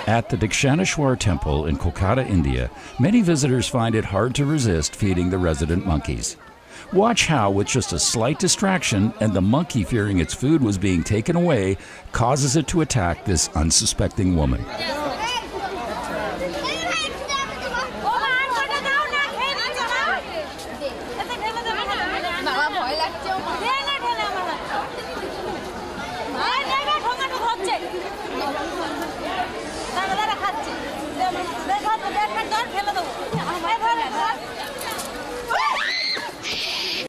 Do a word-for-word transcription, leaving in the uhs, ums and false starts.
At the Dakshineshwar Temple in Kolkata, India, many visitors find it hard to resist feeding the resident monkeys. Watch how, with just a slight distraction and the monkey fearing its food was being taken away, causes it to attack this unsuspecting woman.